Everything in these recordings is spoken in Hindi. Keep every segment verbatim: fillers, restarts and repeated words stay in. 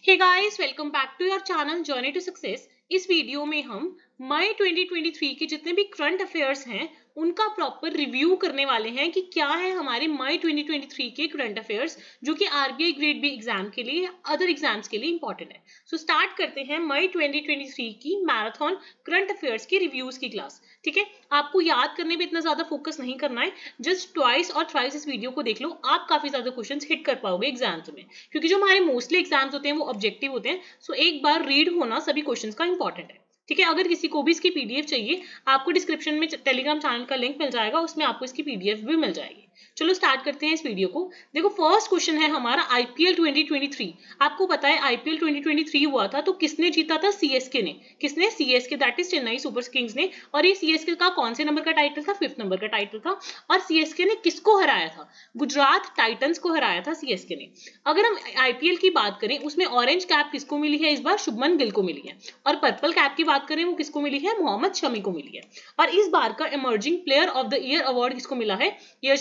Hey guys, welcome back to your channel journey to success. इस वीडियो में हम मई ट्वेंटी ट्वेंटी थ्री के जितने भी करंट अफेयर्स हैं उनका प्रॉपर रिव्यू करने वाले हैं कि क्या है हमारे मई ट्वेंटी ट्वेंटी थ्री के करंट अफेयर्स जो कि आरबीआई ग्रेड बी एग्जाम के लिए अदर एग्जाम्स के लिए इंपॉर्टेंट है। सो so, स्टार्ट करते हैं मई ट्वेंटी ट्वेंटी थ्री की मैराथन करंट अफेयर्स की रिव्यूज की क्लास। ठीक है, आपको याद करने में इतना ज्यादा फोकस नहीं करना है, जस्ट ट्वाइस और थ्राइस इस वीडियो को देख लो, आप काफी ज्यादा क्वेश्चंस हिट कर पाओगे एग्जाम्स में, क्योंकि जो हमारे मोस्टली एग्जाम्स होते हैं वो ऑब्जेक्टिव होते हैं। सो so, एक बार रीड होना सभी क्वेश्चंस का इंपॉर्टेंट है। ठीक है, अगर किसी को भी इसकी पीडीएफ चाहिए, आपको डिस्क्रिप्शन में टेलीग्राम चैनल का लिंक मिल जाएगा, उसमें आपको इसकी पीडीएफ भी मिल जाएगी। चलो स्टार्ट करते हैं इस वीडियो को। देखो, फर्स्ट क्वेश्चन है हमारा आईपीएल ट्वेंटी ट्वेंटी थ्री। आपको पता है आईपीएल ट्वेंटी ट्वेंटी थ्री हुआ था तो किसने जीता था? सीएसके ने। किसने? CSK, that is Chennai Super Kings ने। और ये सीएसके का कौन से नंबर का टाइटल था? फिफ्थ नंबर का टाइटल था। और सीएसके ने किसको हराया था? गुजरात टाइटंस को हराया था सीएसके ने। अगर हम आईपीएल की बात करें, उसमें ऑरेंज कैप किसको मिली है? इस बार शुभमन गिल को मिली है। और पर्पल कैप की बात करें, वो किसको मिली है? मोहम्मद शमी को मिली है। और इस बार का emerging player of the year award किसको मिला है?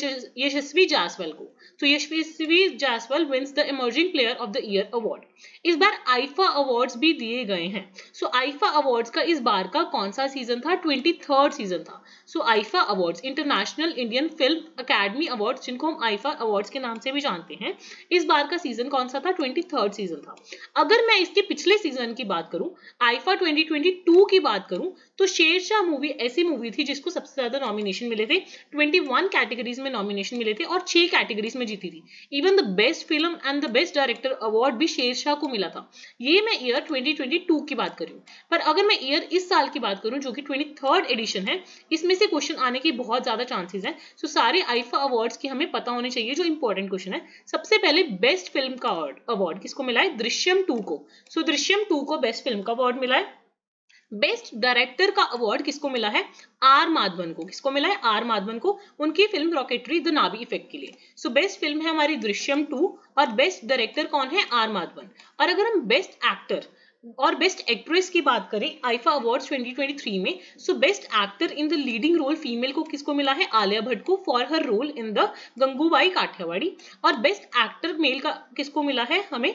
यशस्वी जायसवाल को। तो Yashasvi Jaiswal wins the emerging player of the year award. इस बार आईफा अवार्ड्स भी दिए गए हैं। सो so, आईफा अवार्ड्स का इस बार का कौन सा सीजन था? ट्वेंटी थर्ड सीजन था। So so, IIFA awards, international Indian film academy awards, जिनको हम आईफा अवार्ड्स के नाम से भी जानते हैं, इस बार का सीजन कौन सा था? ट्वेंटी थर्ड सीजन था। अगर मैं इसके पिछले सीजन की बात करूं, आईफा ट्वेंटी ट्वेंटी टू की बात करूं, तो शेरशाह मूवी ऐसी मूवी थी जिसको सबसे ज्यादा नॉमिनेशन मिले थे। इक्कीस कैटेगरीज में नॉमिनेशन मिले थे और छह कैटेगरीज में जीती थी। Even the best film and the best director award भी शेरशाह को मिला था। ये मैं ईयर ट्वेंटी ट्वेंटी टू की बात कर रही हूँ। पर अगर मैं ईयर इस साल की बात करूं, जो कि ट्वेंटी थर्ड एडिशन है, इसमें से क्वेश्चन आने की बहुत ज्यादा चांसेस हैं। सो सारे आईफा अवार्ड्स की हमें पता होने चाहिए जो इंपॉर्टेंट क्वेश्चन है। सबसे पहले बेस्ट फिल्म का अवार्ड किसको मिला है? दृश्यम टू को। सो दृश्यम टू को बेस्ट फिल्म का अवार्ड मिला है। बेस्ट डायरेक्टर का अवार्ड किसको मिला है? आर माधवन को। किसको मिला है? आर माधवन को, उनकी film Rocketry the Nambi effect के लिए। सो so, बेस्ट फिल्म है हमारी दृश्यम टू और बेस्ट डायरेक्टर कौन है? आर माधवन। और अगर हम बेस्ट एक्टर और बेस्ट एक्ट्रेस की बात करें IIFA awards twenty twenty three में, so best actor in the leading role female को किसको मिला है? आलिया भट्ट को, for her role in the Gangubai Kathiawadi. और बेस्ट एक्टर मेल का किसको मिला है हमें?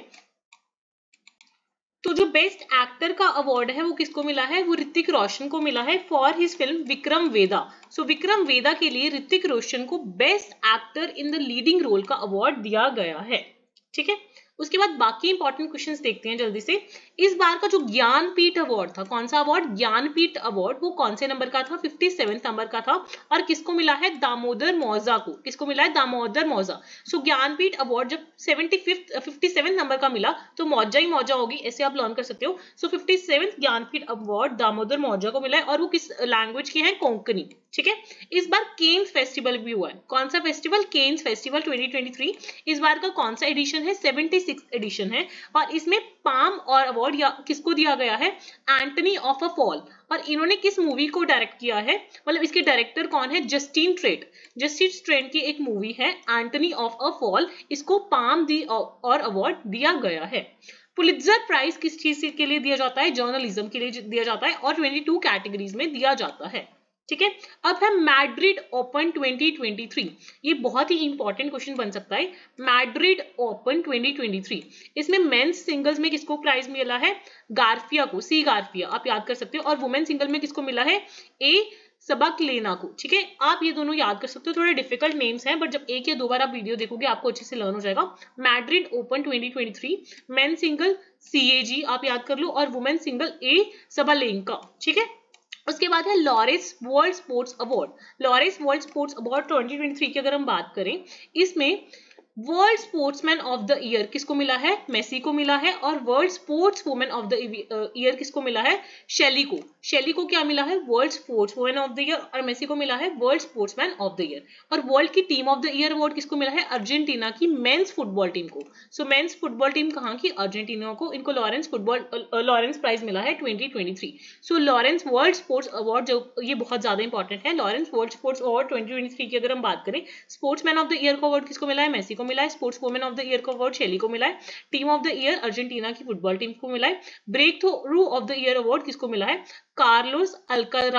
तो जो बेस्ट एक्टर का अवार्ड है वो किसको मिला है? वो ऋतिक रोशन को मिला है for his film Vikram Vedha. So so, Vikram Vedha के लिए ऋतिक रोशन को best actor in the leading role का अवार्ड दिया गया है। ठीक है, उसके बाद बाकी इंपॉर्टेंट क्वेश्चंस देखते हैं जल्दी से। इस बार का जो ज्ञानपीठ अवार्ड था, कौन सा अवार्ड? ज्ञानपीठ अवार्ड, वो कौन से नंबर का था? फिफ्टी सेवेंथ नंबर का था। और किसको मिला है? दामोदर मौजा को। किसको मिला है? दामोदर मौजा। सो ज्ञानपीठ अवार्ड जब seventy fifth fifty seven number का मिला तो मौजा ही मौजा होगी, ऐसे आप लर्न कर सकते हो। So fifty seventh Jnanpith award Damodar Mauzo को मिला है और वो किस लैंग्वेज की है? कोंकणी। ठीक है, इस बार केन्स फेस्टिवल भी हुआ है। कौन सा festival? Cannes festival twenty twenty three. इस बार का कौन सा एडिशन है? सेवेंटी सिक्स एडिशन है। और इसमें पाम और अवार्ड या किसको दिया गया है? Anatomy of a fall. और इन्होंने किस मूवी को डायरेक्ट किया है? मतलब इसके डायरेक्टर कौन है? Justin trait. जस्टिन ट्रेट की एक मूवी है एंटनी ऑफ अ फॉल, इसको पाम दी और अवार्ड दिया गया है। पुलित्जर प्राइज किस चीज के लिए दिया जाता है? जर्नलिज्म के लिए दिया जाता है और ट्वेंटी टू कैटेगरीज में दिया जाता है। ठीक है, अब है Madrid open twenty twenty three. ये बहुत ही इंपॉर्टेंट क्वेश्चन बन सकता है। Madrid open twenty twenty three, इसमें मेंस सिंगल्स में किसको प्राइज मिला है? गार्फिया को, सी गार्फिया, आप याद कर सकते हो। और वुमेन सिंगल में किसको मिला है? ए सबक लेना को। ठीक है, आप ये दोनों याद कर सकते हो। थोड़े डिफिकल्ट नेम्स हैं, बट जब एक या दो बार आप वीडियो देखोगे आपको अच्छे से लर्न हो जाएगा। Madrid open twenty twenty three, men single सीएजी आप याद कर लो, और वुमेन सिंगल ए सबालेंका। ठीक है, उसके बाद है Laureus world sports award. Laureus world sports award twenty twenty three की अगर हम बात करें, इसमें world sportsman of the year किसको मिला है? मेसी को मिला है। और world sports women of the year किसको मिला है? शेली को। शेली को क्या मिला है? World sports women of the year. और मेसी को मिला है world sportsman of the year. और वर्ल्ड की team of the year award किसको मिला है? अर्जेंटीना की मेंस फुटबॉल टीम को। सो मेंस फुटबॉल टीम कहाँ की? अर्जेंटीना को। इनको लॉरेंस फुटबॉल लॉरेंस प्राइज मिला है twenty twenty three. So Laureus world sports award जो ये बहुत ज्यादा इंपॉर्टेंट है। Laureus world sports award twenty twenty three की अगर हम बात करें, स्पोर्ट्समैन ऑफ द ईयर का अवार्ड किसको मिला है? मेसी को मिला है। Sports women of the year का अवार्ड शेली को मिला है। Team of the year Argentina की फुटबॉल टीम को मिला है। Breakthrough of the year award किसको मिला है? Carlos Alcaraz.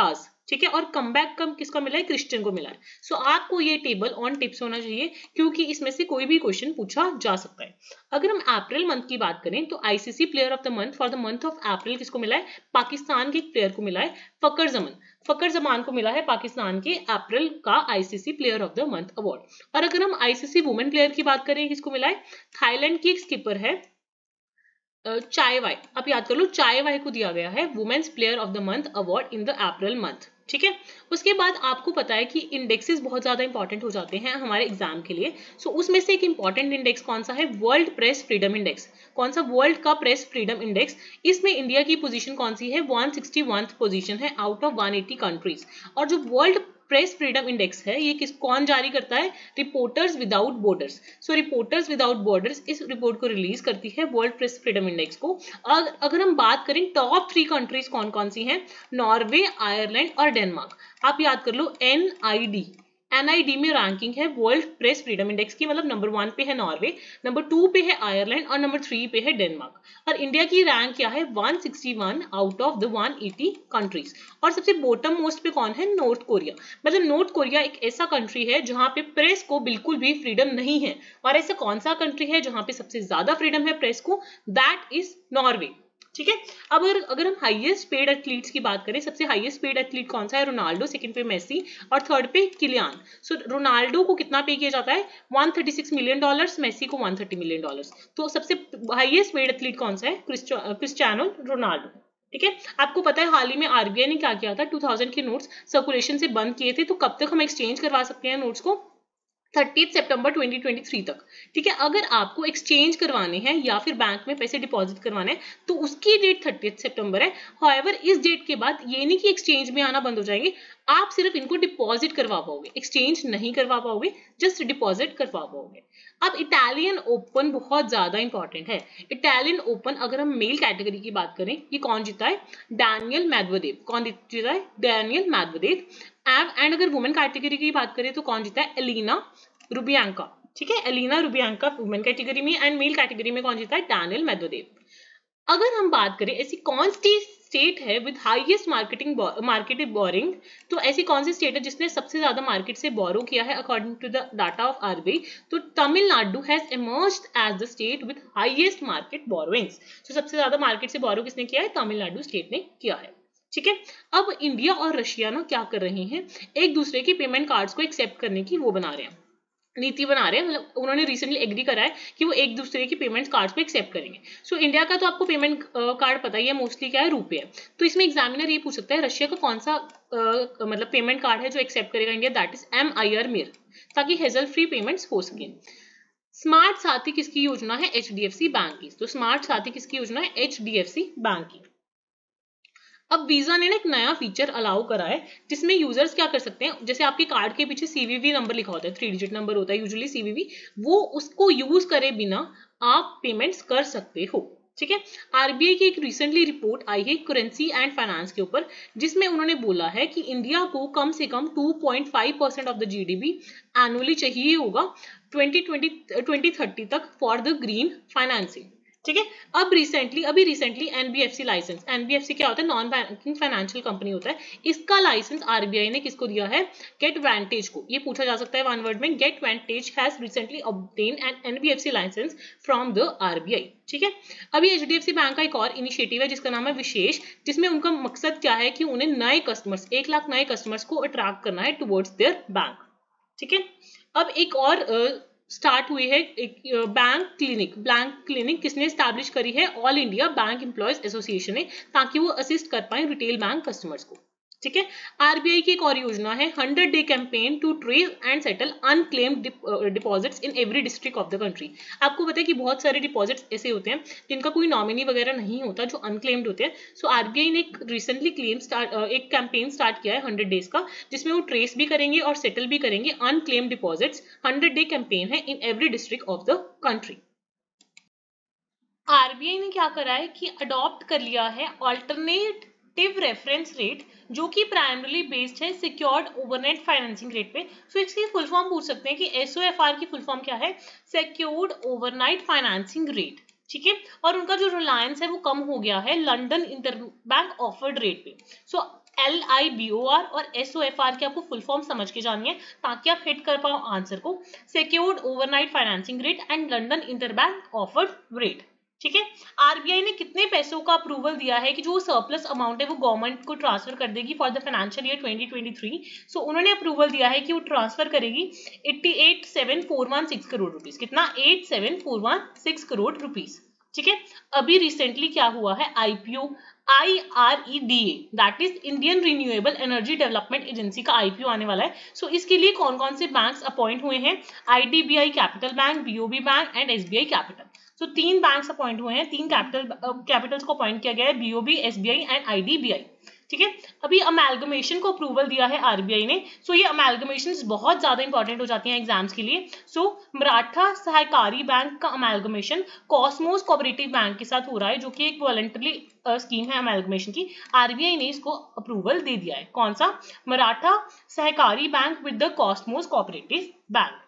ठीक है, और कमबैक कम किसका मिला है, क्रिश्चियन को मिला है। सो so, आपको ये टेबल ऑन टिप्स होना चाहिए क्योंकि इसमें से कोई भी क्वेश्चन पूछा जा सकता है। अगर हम अप्रैल मंथ की बात करें तो ICC player of the month for the month of April किसको मिला है, पाकिस्तान के एक प्लेयर को मिला है, फकर जमान। फकर जमान को मिला है पाकिस्तान के अप्रैल का ICC player of the month award. और अगर हम आईसीसी वुमेन प्लेयर की बात करें किसको मिला है, थाईलैंड की एक स्किपर है चाय वाई, आप याद कर लो, चाय वाई को दिया गया है women's player of the month award in the April month. ठीक है, उसके बाद आपको पता है कि इंडेक्सेस बहुत ज्यादा इंपॉर्टेंट हो जाते हैं हमारे एग्जाम के लिए। सो so, उसमें से एक इंपॉर्टेंट इंडेक्स कौन सा है, वर्ल्ड प्रेस फ्रीडम इंडेक्स। कौन सा, वर्ल्ड का प्रेस फ्रीडम इंडेक्स। इसमें इंडिया की पोजीशन कौन सी है, वन सिक्सटी वन पोजीशन है out of one eighty countries. और जो वर्ल्ड प्रेस फ्रीडम इंडेक्स है ये किस कौन जारी करता है, रिपोर्टर्स विदाउट बॉर्डर्स। सो रिपोर्टर्स विदाउट बॉर्डर्स इस रिपोर्ट को रिलीज करती है, वर्ल्ड प्रेस फ्रीडम इंडेक्स को। अगर, अगर हम बात करें टॉप थ्री कंट्रीज कौन कौन सी हैं, नॉर्वे, आयरलैंड और डेनमार्क। आप याद कर लो, एन आई डी एनआईडी में रैंकिंग है वर्ल्ड प्रेस फ्रीडम इंडेक्स की, मतलब नंबर वन पे है नॉर्वे, नंबर टू पे है आयरलैंड और नंबर थ्री पे है डेनमार्क। और इंडिया की रैंक क्या है, one sixty one out of the one eighty countries. और सबसे बॉटम मोस्ट पे कौन है, नॉर्थ कोरिया। मतलब नॉर्थ कोरिया एक ऐसा कंट्री है जहां पे प्रेस को बिल्कुल भी फ्रीडम नहीं है। और ऐसा कौन सा कंट्री है जहां पे सबसे ज्यादा फ्रीडम है प्रेस को, दैट इज नॉर्वे। ठीक है, अब अगर अगर हम हाईएस्ट पेड एथलीट्स की बात करें, सबसे हाईएस्ट पेड एथलीट कौन सा है, रोनाल्डो, सेकंड पे मेसी और थर्ड पे किलियान। सो so, रोनाल्डो को कितना पे किया जाता है, one thirty six million dollars, Messi को वन थर्टी मिलियन डॉलर्स। तो सबसे हाईएस्ट पेड एथलीट कौन सा है, क्रिस्टियानो रोनाल्डो। ठीक है, आपको पता है हाल ही में आरबीआई ने क्या किया था, टू थाउजेंड के नोट्स सर्कुलेशन से बंद किए थे। तो कब तक हम एक्सचेंज करवा सकते हैं नोट्स को, थर्टीथ सितंबर ट्वेंटी ट्वेंटी थ्री तक। ठीक है, अगर आपको एक्सचेंज करवाने हैं या फिर बैंक में पैसे डिपॉजिट करवाने हैं तो उसकी डेट थर्टीथ सितंबर है। हाउएवर इस डेट के बाद ये नहीं कि एक्सचेंज में आना बंद हो जाएंगे, आप सिर्फ इनको डिपॉजिट करवा पाओगे, एक्सचेंज नहीं करवा पाओगे, जस्ट डिपॉजिट करवा पाओगे। अब इटालियन ओपन बहुत ज्यादा इंपॉर्टेंट है। इटालियन ओपन अगर हम मेल कैटेगरी की बात करें, ये कौन जीता है, डैनियल मेदवेदेव। कौन जीता है, डैनियल मेदवेदेव। एंड अगर वुमेन कैटेगरी की बात करें तो कौन जीता है, एलिना रुबियांका। ठीक है, एलिना रुबियांका वुमेन कैटेगरी में, एंड मेल कैटेगरी में कौन जीता है, डैनियल मेदवेदेव। अगर हम बात करें ऐसी कौन सी स्टेट है with highest marketing marketed borrowing, तो ऐसी कौन सी स्टेट है जिसने सबसे ज्यादा मार्केट से बोरो किया है according to the data of RBI, तो Tamil Nadu has emerged as the state with highest market borrowings. तो सबसे ज्यादा मार्केट से बोरो किसने किया है, तमिलनाडु स्टेट ने किया है। ठीक है, अब इंडिया और रशिया ना क्या कर रहे हैं, एक दूसरे के पेमेंट कार्ड्स को एक्सेप्ट करने की वो बना रहे हैं, नीति बना रहे हैं। मतलब उन्होंने रिसेंटली एग्री करा है कि वो एक दूसरे की पेमेंट कार्ड्स को एक्सेप्ट करेंगे। सो so, इंडिया का तो आपको पेमेंट कार्ड पता ही है, मोस्टली क्या है, रुपए है। तो इसमें एग्जामिनर ये पूछ सकता है रशिया का कौन सा uh, मतलब पेमेंट कार्ड है जो एक्सेप्ट करेगा India, that is M I R Mir, ताकि हेजल फ्री पेमेंट्स हो सके। स्मार्ट साथी किसकी योजना है, H D F C bank की। तो स्मार्ट साथी किसकी योजना है, H D F C bank की। अब वीजा ने ना एक नया फीचर अलाउ करा है जिसमें यूजर्स क्या कर सकते हैं, जैसे आपके कार्ड के पीछे सीवीवी नंबर लिखा होता है, थ्री डिजिट नंबर होता है यूजुअली सीवीवी, वो उसको यूज करे बिना आप पेमेंट्स कर सकते हो। ठीक है, आरबीआई की एक रिसेंटली रिपोर्ट आई है करेंसी एंड फाइनेंस के ऊपर, जिसमें उन्होंने बोला है कि इंडिया को कम से कम two point five percent of the GDP annually चाहिए होगा ट्वेंटी ट्वेंटी ट्वेंटी थर्टी तक फॉर द ग्रीन फाइनेंसिंग। ठीक है, अब रिसेंटली अभी रिसेंटली एनबीएफसी लाइसेंस, एनबीएफसी क्या होता है, नॉन बैंकिंग फाइनेंशियल कंपनी होता है, इसका लाइसेंस आरबीआई ने किसको दिया है, गेट वेंटेज को। ये पूछा जा सकता है वन वर्ड में, Getvantage has recently obtain an NBFC licence from the RBI. ठीक है, अभी एचडीएफसी बैंक का एक और इनिशिएटिव है जिसका नाम है विशेष, जिसमें उनका मकसद क्या है कि उन्हें नए कस्टमर्स, एक लाख नए कस्टमर्स को अट्रैक्ट करना है टुवर्ड्स देयर बैंक। ठीक है, अब एक और स्टार्ट हुई है एक बैंक क्लिनिक। बैंक क्लिनिक किसने स्टैब्लिश करी है, all India bank employees association ने, ताकि वो असिस्ट कर पाए रिटेल बैंक कस्टमर्स को। ठीक है, आरबीआई की एक और योजना है hundred day campaign to trace and settle unclaimed deposits in every district of the country. आपको पता है कि बहुत सारे डिपॉजिट्स ऐसे होते हैं जिनका कोई नॉमिनी वगैरह नहीं होता, जो अनक्लेम्ड होते हैं। सो आरबीआई ने एक रिसेंटली क्लेम स्टार्ट एक कैंपेन स्टार्ट किया है हंड्रेड डेज का, जिसमें वो ट्रेस भी करेंगे और सेटल भी करेंगे unclaimed deposits. Hundred day campaign है in every district of the country. RBI ने क्या करा है कि अडॉप्ट कर लिया है ऑल्टरनेट रेफरेंस रेट, जो कि प्राइमरली बेस्ड है सिक्योर्ड ओवरनाइट फाइनेंसिंग रेट पे। सो इसकी फुल फॉर्म पूछ सकते हैं कि एसओएफआर की फुल फॉर्म क्या है, सिक्योर्ड ओवरनाइट फाइनेंसिंग रेट। ठीक है, और उनका जो रिलायंस है वो कम हो गया है लंदन इंटरबैंक ऑफर्ड रेट पे। So L I B O R और एस ओ एफ आर की आपको फुल फॉर्म समझ के जानी है ताकि आप हिट कर पाओ आंसर को। Secured overnight financing rate and London interbank offered rate. ठीक है, आरबीआई ने कितने पैसों का अप्रूवल दिया है कि जो सरप्लस अमाउंट है वो गवर्नमेंट को ट्रांसफर कर देगी for the financial year twenty twenty three. So उन्होंने अप्रूवल दिया है कि वो ट्रांसफर करेगी अठासी हज़ार सात सौ इकतालीस करोड़ रुपीस। कितना? अठासी हज़ार सात सौ इकतालीस करोड़ रुपीस। ठीक है, अभी रिसेंटली क्या हुआ है, IPO I R E D A that is Indian renewable energy development agency का आईपीओ आने वाला है। सो so, इसके लिए कौन कौन से बैंक्स अपॉइंट हुए हैं? IDBI capital bank, BOB bank and SBI capital. So so, तीन बैंक्स अपॉइंट हुए हैं, तीन कैपिटल कैपिटल्स को अपॉइंट किया गया है, बीओबी, एसबीआई एंड आईडीबीआई। ठीक है, अभी अमेलगमेशन को अप्रूवल दिया है आरबीआई ने। सो so, ये अमेलगमेशन बहुत ज्यादा इंपॉर्टेंट हो जाती हैं एग्जाम्स के लिए। So so, Maratha Sahakari bank का अमेलगमेशन कॉस्मोस कोऑपरेटिव बैंक के साथ हो रहा है, जो कि एक वॉलंटरी स्कीम है अमेलगमेशन की। आरबीआई ने इसको अप्रूवल दे दिया है। कौन सा? Maratha Sahakari bank with the Cosmos cooperative bank.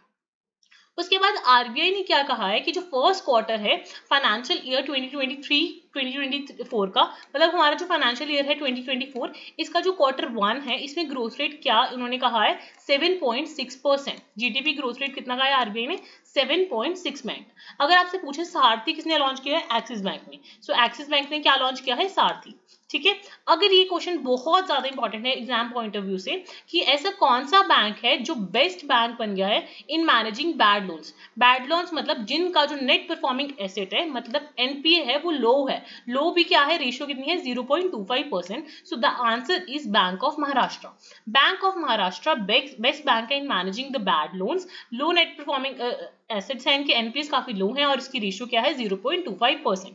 उसके बाद आरबीआई ने क्या कहा है कि जो फर्स्ट क्वार्टर है financial year twenty twenty three twenty twenty four का, मतलब हमारा जो फाइनेंशियल ईयर है ट्वेंटी ट्वेंटी फोर, इसका जो क्वार्टर वन है इसमें ग्रोथ रेट क्या उन्होंने कहा है? Seven point six percent. GDP growth rate कितना का है आरबीआई ने? Seven point six percent. अगर आपसे पूछे सारथी किसने लॉन्च किया है? एक्सिस बैंक ने। सो एक्सिस बैंक ने क्या लॉन्च किया है? सारथी। ठीक है, अगर ये क्वेश्चन बहुत ज्यादा इंपॉर्टेंट है एग्जाम पॉइंट ऑफ व्यू से कि ऐसा कौन सा बैंक है जो बेस्ट बैंक बन गया है in managing bad loans. Bad loans मतलब जिनका जो नेट परफॉर्मिंग एसेट है, मतलब एनपीए है, वो लो है। लो भी क्या है? रेशियो कितनी है? Zero point two five percent. So the answer is bank of Maharashtra. Bank of Maharashtra best bank है in managing the bad loans. Low net performing assets हैं, इनके एनपीएस काफी लो हैं और इसकी रेशियो क्या है? Zero point two five percent.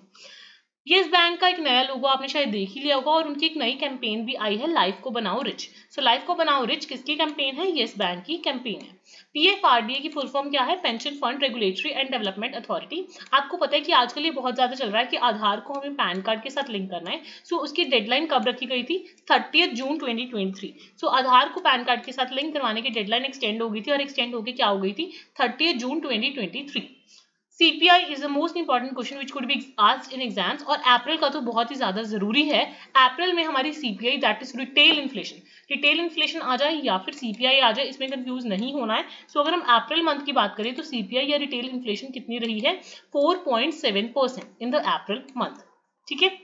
Yes bank का एक नया लोगो आपने शायद देख ही लिया होगा और उनकी एक नई कैंपेन भी आई है, लाइफ को बनाओ रिच। सो so, लाइफ को बनाओ रिच किसकी कैंपेन है? यस बैंक की कैंपेन है। पीएफआरडीए की फुल फॉर्म क्या है? Pension fund regulatory and development authority. आपको पता है कि आजकल ये बहुत ज्यादा चल रहा है कि आधार को हमें पैन कार्ड के साथ लिंक करना है। सो so, उसकी डेडलाइन कब रखी गई थी? Thirtieth June twenty twenty three. So Aadhaar को पैन कार्ड के साथ लिंक करवाने की डेडलाइन एक्सटेंड हो गई थी और एक्सटेंड होकर क्या हो गई थी? Thirtieth June twenty twenty three. C P I is the most important question which could be asked in exams और अप्रैल का तो बहुत ही ज्यादा जरूरी है। अप्रैल में हमारी C P I that is retail inflation, retail inflation आ जाए या फिर C P I आ जाए, इसमें कंफ्यूज नहीं होना है। सो so, अगर हम अप्रैल मंथ की बात करें तो C P I या रिटेल इन्फ्लेशन कितनी रही है? Four point seven percent in the April month. ठीक है,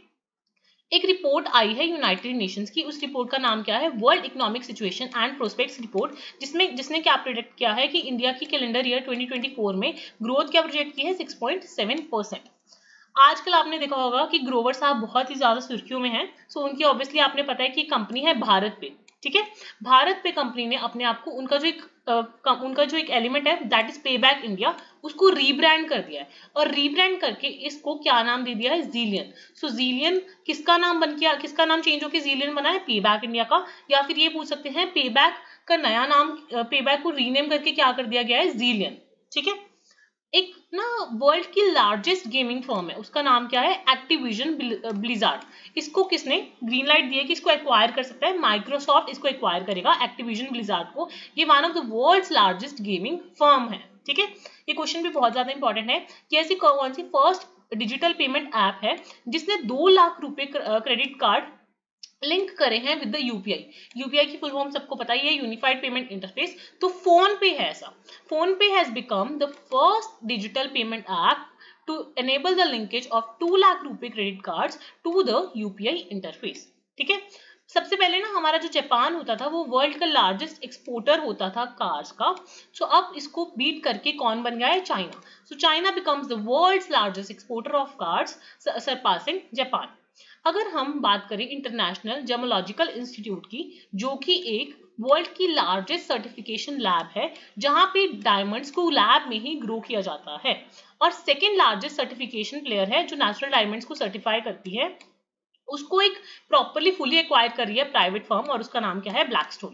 एक रिपोर्ट आई है यूनाइटेड नेशंस की, उस रिपोर्ट का नाम क्या है? World economic situation and prospects report, जिसमें जिसने क्या प्रोजेक्ट किया है कि इंडिया की calendar year twenty twenty four में ग्रोथ क्या प्रोजेक्ट की है? Six point seven percent. आजकल आपने देखा होगा कि ग्रोवर साहब बहुत ही ज्यादा सुर्खियों में हैं। सो उनकी ऑब्वियसली आपने पता है कि कंपनी है भारत पे। ठीक है, भारत पे कंपनी ने अपने आप को उनका जो एक uh, उनका जो एक एलिमेंट है that is pay back India, उसको रीब्रांड कर दिया है और रीब्रांड करके इसको क्या नाम दे दिया है? जीलियन। सो जीलियन किसका नाम बन गया? किसका नाम चेंज होकर जीलियन बना है? पे बैक इंडिया का। या फिर ये पूछ सकते हैं पे बैक का नया नाम, पे बैक को रीनेम करके क्या कर दिया गया है? जीलियन। ठीक है, एक ना वर्ल्ड की लार्जेस्ट गेमिंग फर्म है, उसका नाम क्या है? Activision Blizzard. इसको किसने ग्रीन लाइट दी है कि इसको एक्वायर कर सकता है? माइक्रोसॉफ्ट इसको एक्वायर करेगा, एक्टिविजन ब्लिजार्ड को। ये one of the world's largest gaming firm है। ठीक है, ये क्वेश्चन भी बहुत ज्यादा इंपॉर्टेंट है कि ऐसी कौन सी फर्स्ट डिजिटल पेमेंट ऐप है जिसने दो lakh RuPay credit card link करे हैं विद द यूपीआई। यूपीआई की फुल फॉर्म सबको पता ही है, यूनिफाइड पेमेंट इंटरफेस। तो फोन पे है ऐसा। PhonePe has become the first digital payment app to enable the linkage of two lakh RuPay credit cards to the UPI interface. ठीक है, सबसे पहले ना हमारा जो जापान होता था वो वर्ल्ड का लार्जेस्ट एक्सपोर्टर होता था कार्स का। सो so, अब इसको बीट करके कौन बन गया है? China. So China becomes the world's largest exporter of cars, surpassing Japan. अगर हम बात करें इंटरनेशनल जेमोलॉजिकल इंस्टीट्यूट की, जो कि एक वर्ल्ड की लार्जेस्ट सर्टिफिकेशन लैब है जहां पे डायमंड्स को लैब में ही ग्रो किया जाता है, और सेकेंड लार्जेस्ट सर्टिफिकेशन प्लेयर है जो नेचुरल डायमंड्स को सर्टिफाई करती है, उसको एक प्रॉपरली फुली एक्वायर कर रही है प्राइवेट फर्म और उसका नाम क्या है? ब्लैकस्टोन।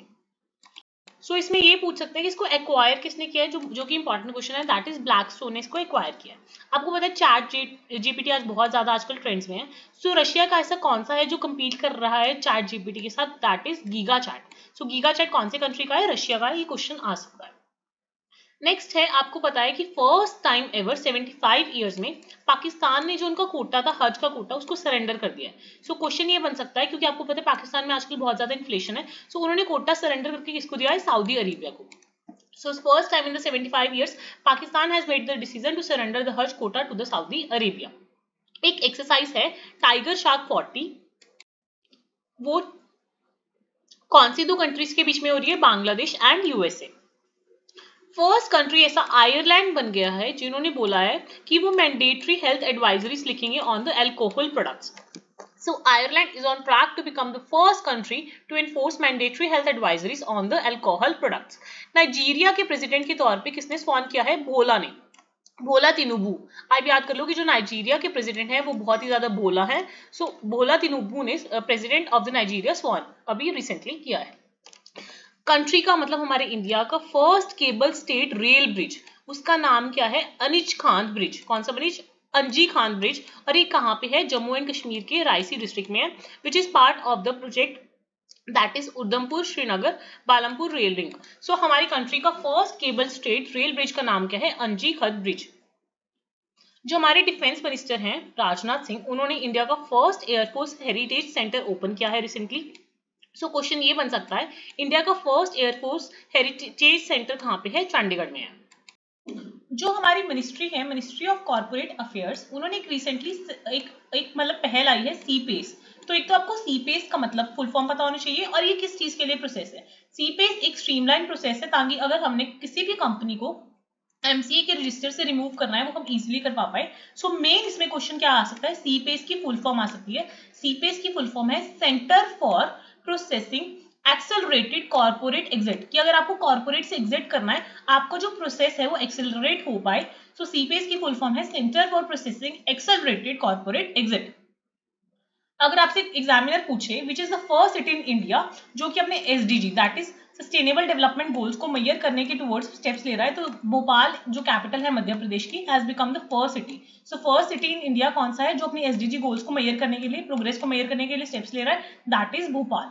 सो so, इसमें ये पूछ सकते हैं कि इसको एक्वायर किसने किया है, जो जो कि इंपॉर्टेंट क्वेश्चन है, दैट इज ब्लैकस्टोन ने इसको एक्वायर किया है। आपको पता है चैट जीपीटी आज बहुत ज्यादा आजकल ट्रेंड्स में है। सो so, रशिया का ऐसा कौन सा है जो कम्पीट कर रहा है चैट जीपीटी के साथ? That is GigaChat. So GigaChat कौन सी कंट्री का है? रशिया का है। ये क्वेश्चन आ सकता है। नेक्स्ट है, आपको पता है कि फर्स्ट टाइम एवर पचहत्तर इयर्स में पाकिस्तान ने जो उनका कोटा था, हज का कोटा, उसको सरेंडर कर दिया है। सो so, क्वेश्चन ये बन सकता है, क्योंकि आपको पता है पाकिस्तान में आजकल बहुत ज्यादा इन्फ्लेशन है, सो so, उन्होंने कोटा सरेंडर करके किसको दिया है, सऊदी अरेबिया को। So first time in the seventy-five years, Pakistan has made the decision to surrender the Hajj quota to the Saudi Arabia. एक एक्सरसाइज है टाइगर शार्क चालीस, वो कौन सी दो कंट्रीज के बीच में हो रही है, Bangladesh and USA. First country ऐसा आयरलैंड बन गया है जिन्होंने बोला है कि वो मैंडेटरी हेल्थ एडवाइजरीज लिखेंगे on the alcohol products. So Ireland is on track to become the first country to enforce mandatory health advisories on the alcohol products. Nigeria के प्रेसिडेंट के तौर पे किसने स्वान किया है, भोला ने, भोला तिनुबू। आप याद कर लो कि जो नाइजीरिया के प्रेसिडेंट है वो बहुत ही ज्यादा भोला है। सो so, भोला तिनुबू ने president of the Nigeria sworn अभी रिसेंटली किया है। कंट्री का मतलब हमारे इंडिया का first cable stayed rail bridge, उसका नाम क्या है, अनिज खान ब्रिज। कौन सा ब्रिज, अंजी खान ब्रिज। और ये कहाँ पे है, जम्मू एंड कश्मीर के रायसी डिस्ट्रिक्ट में है, which is part of the project that is Udhampur Srinagar Baramulla rail link. सो हमारी कंट्री का first cable stayed rail bridge का नाम क्या है, अंजी खत ब्रिज। जो हमारे डिफेंस मिनिस्टर हैं राजनाथ सिंह, उन्होंने इंडिया का first air force heritage centre open किया है रिसेंटली। सो क्वेश्चन ये बन सकता है, इंडिया का फर्स्ट एयरफोर्स हेरिटेज सेंटर कहाँ पे है, चंडीगढ़ में है। जो हमारी मिनिस्ट्री है, मिनिस्ट्री ऑफ कॉर्पोरेट अफेयर्स, उन्होंने एक रिसेंटली एक एक मतलब पहल आई है, सी पेस। तो एक तो आपको सी पेस का मतलब फुल फॉर्म पता होना चाहिए, और ये किस चीज के लिए प्रोसेस है। सी पेस एक स्ट्रीमलाइन प्रोसेस है, ताकि अगर हमने किसी भी कंपनी को एमसीए के रजिस्टर से रिमूव करना है वो हम इजीली कर पा पाए। सो मेन इसमें क्वेश्चन क्या आ सकता है, सी पेस की फुल फॉर्म आ सकती है। सी पेस की फुल फॉर्म है centre for processing accelerated corporate exit, कि अगर आपको कॉर्पोरेट से एग्जिट करना है, आपको जो प्रोसेस है वो एक्सेलरेट हो पाए। सो सीपीएस की फुल फॉर्म है centre for processing accelerated corporate exit. अगर आपसे एग्जामिनर पूछे which is the first city in India जो कि अपने SDG that is sustainable development goals को मेजर करने के टुवर्ड्स स्टेप्स ले रहा है, तो भोपाल जो कैपिटल है मध्य प्रदेश की has become the first city. So first city in India कौन सा है जो अपनी एसडीजी गोल्स को मेजर करने के लिए, प्रोग्रेस को मेजर करने के लिए स्टेप्स ले रहा है, दैट इज भोपाल।